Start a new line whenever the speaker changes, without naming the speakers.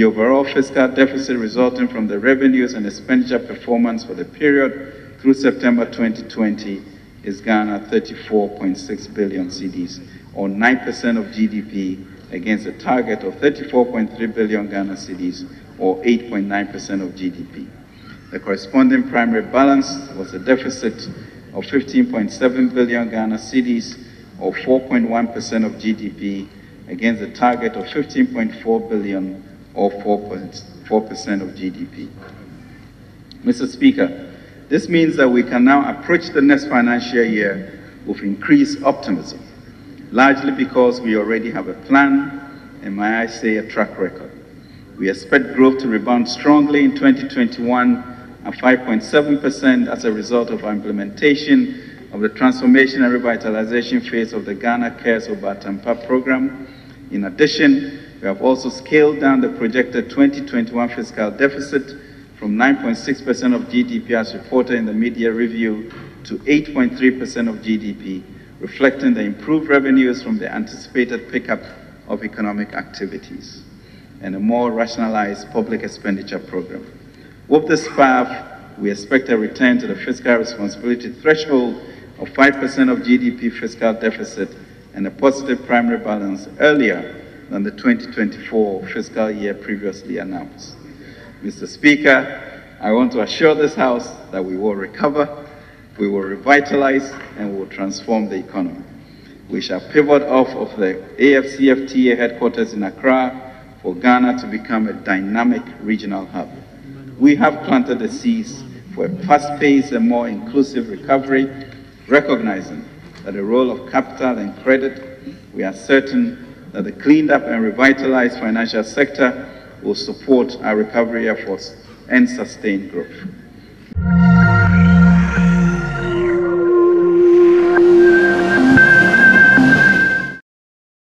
overall fiscal deficit resulting from the revenues and expenditure performance for the period through September 2020 is Ghana 34.6 billion cedis, or 9% of GDP, against a target of 34.3 billion Ghana cedis, or 8.9% of GDP. The corresponding primary balance was a deficit of 15.7 billion Ghana cedis, or 4.1% of GDP, against a target of 15.4 billion, or 4.4% of GDP. Mr. Speaker, this means that we can now approach the next financial year with increased optimism, largely because we already have a plan and, may I say, a track record. We expect growth to rebound strongly in 2021 at 5.7% as a result of our implementation of the transformation and revitalization phase of the Ghana Cares Over Atampa program. In addition, we have also scaled down the projected 2021 fiscal deficit from 9.6% of GDP as reported in the media review to 8.3% of GDP, reflecting the improved revenues from the anticipated pickup of economic activities and a more rationalized public expenditure program. With this path, we expect a return to the fiscal responsibility threshold of 5% of GDP fiscal deficit and a positive primary balance earlier than the 2024 fiscal year previously announced. Mr. Speaker, I want to assure this House that we will recover, we will revitalize, and we will transform the economy. We shall pivot off of the AFCFTA headquarters in Accra for Ghana to become a dynamic regional hub. We have planted the seeds for a fast-paced and more inclusive recovery, recognizing that the role of capital and credit, we are certain that the cleaned up and revitalized financial sector will support our recovery efforts and sustain growth.